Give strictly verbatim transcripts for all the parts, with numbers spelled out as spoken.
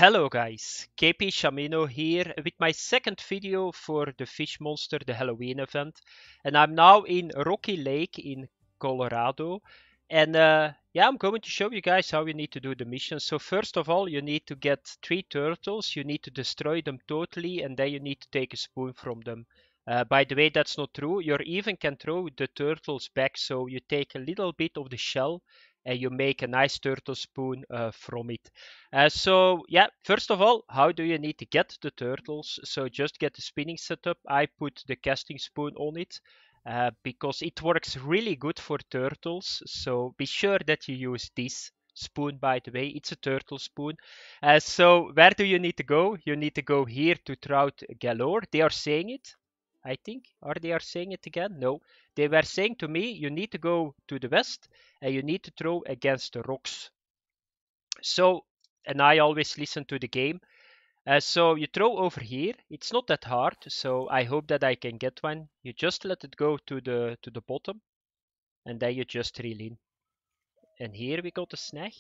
Hello guys, K P Shamino here with my second video for the Fish Monster, the Halloween event. And I'm now in Rocky Lake in Colorado. And uh, yeah, I'm going to show you guys how you need to do the mission. So first of all, you need to get three turtles. You need to destroy them totally, and then you need to take a spoon from them. Uh, by the way, that's not true. You even can throw the turtles back. So you take a little bit of the shell and you make a nice turtle spoon uh, from it. Uh, so yeah, first of all, how do you need to get the turtles? So just get the spinning setup. I put the casting spoon on it uh, because it works really good for turtles. So be sure that you use this spoon, by the way. It's a turtle spoon. Uh, so where do you need to go? You need to go here to Trout Galore. They are saying it, I think. Are they are saying it again? No. They were saying to me, you need to go to the west and you need to throw against the rocks. So, and I always listen to the game. Uh, so you throw over here. It's not that hard. So I hope that I can get one. You just let it go to the to the bottom, and then you just reel in. And here we got a snag.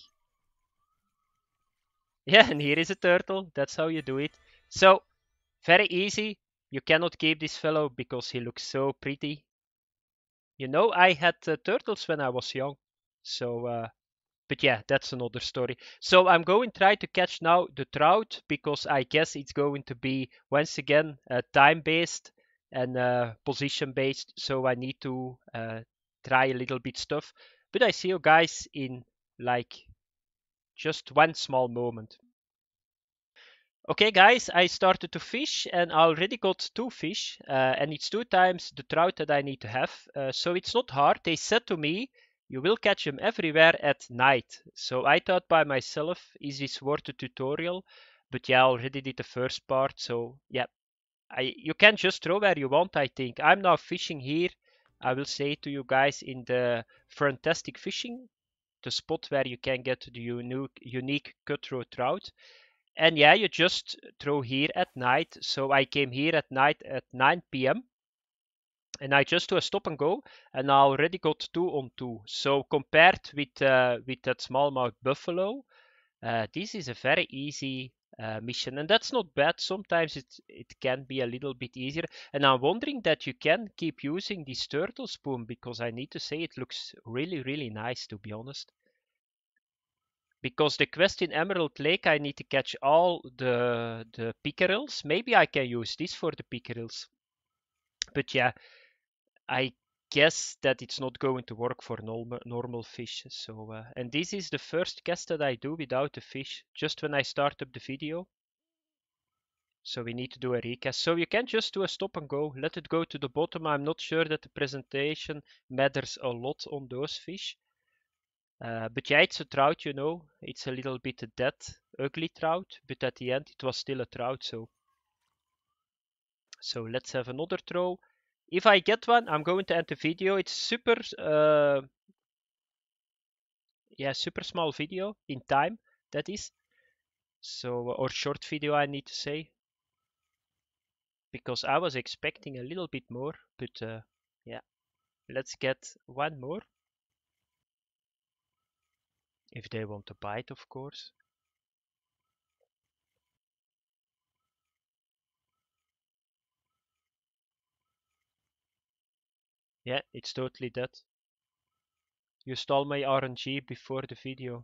Yeah, and here is a turtle. That's how you do it. So very easy. You cannot keep this fellow because he looks so pretty. You know, I had uh, turtles when I was young. So uh, but yeah, that's another story. So I'm going to try to catch now the trout because I guess it's going to be once again uh, time based and uh, position based. So I need to uh, try a little bit stuff. But I see you guys in like just one small moment. Okay, guys, I started to fish and I already got two fish, uh, and it's two times the trout that I need to have. Uh, so it's not hard. They said to me, you will catch them everywhere at night. So I thought by myself, is this worth a tutorial? But yeah, I already did the first part. So yeah, I you can just throw where you want, I think. I'm now fishing here. I will say to you guys in the Fantastic Fishing, the spot where you can get the unique, unique cutthroat trout. And yeah, you just throw here at night. So I came here at night at nine p m and I just do a stop and go, and I already got two on two. So compared with uh, with that smallmouth buffalo, uh, this is a very easy uh, mission, and that's not bad. Sometimes it it can be a little bit easier, and I'm wondering that you can keep using this turtle spoon because I need to say it looks really really nice, to be honest. Because the quest in Emerald Lake, I need to catch all the the pickerels. Maybe I can use this for the pickerels. But yeah, I guess that it's not going to work for normal normal fish. So uh, and this is the first cast that I do without the fish, just when I start up the video. So we need to do a recast. So you can just do a stop and go. Let it go to the bottom. I'm not sure that the presentation matters a lot on those fish. Uh, but yeah, it's a trout, you know. It's a little bit a dead, ugly trout, but at the end it was still a trout. So, so let's have another throw. If I get one, I'm going to end the video. It's super, uh, yeah, super small video in time. That is. So, or short video, I need to say, because I was expecting a little bit more. But uh, yeah, let's get one more. If they want to bite, of course. Yeah, it's totally dead. You stole my R N G before the video.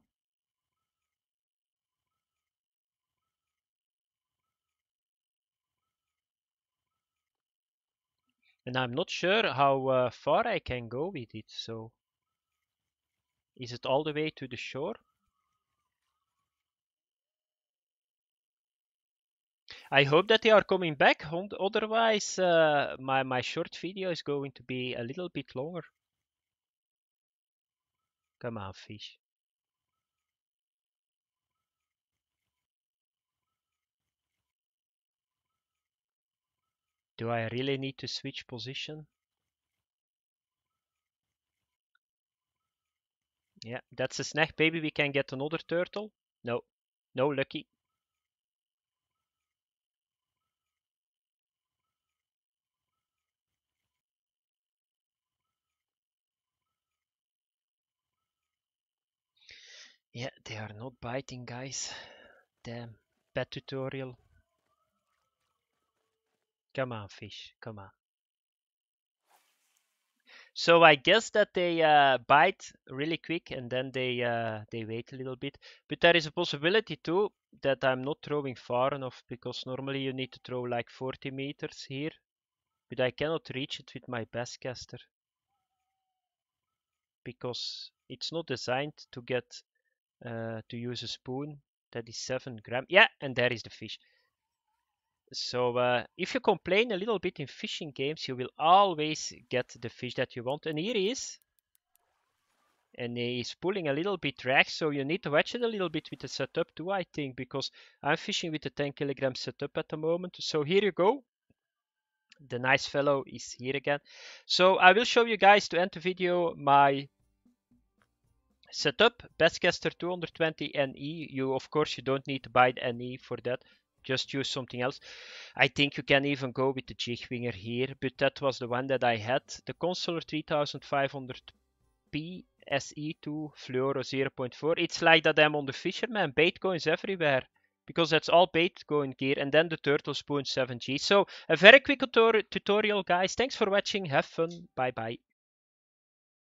And I'm not sure how uh, far I can go with it. So, is it all the way to the shore? I hope that they are coming back. Otherwise, uh, my my short video is going to be a little bit longer. Come on, fish. Do I really need to switch position? Yeah, that's a snack. Maybe we can get another turtle. No, no, lucky. Yeah, they are not biting, guys. Damn. pet tutorial. Come on, fish, come on. So I guess that they uh, bite really quick and then they uh, they wait a little bit. But there is a possibility too that I'm not throwing far enough, because normally you need to throw like forty meters here. But I cannot reach it with my Basscaster, because it's not designed to get uh, to use a spoon. That is seven gram. Yeah, and there is the fish. So uh, if you complain a little bit in fishing games, you will always get the fish that you want. And here he is. And he's pulling a little bit drag, so you need to watch it a little bit with the setup too, I think, because I'm fishing with a ten kilogram setup at the moment. So here you go. The nice fellow is here again. So I will show you guys, to end the video, my setup, Basscaster two twenty N E. You, of course, you don't need to buy the N E for that. Just use something else. I think you can even go with the Jigwinger here, but that was the one that I had. The Consular thirty-five hundred P S E two Fluoro zero point four. It's like that I'm on the Fisherman. Bait coins everywhere, because that's all bait going gear. And then the Turtle Spoon seven G. So a very quick tutorial, guys. Thanks for watching. Have fun. Bye bye.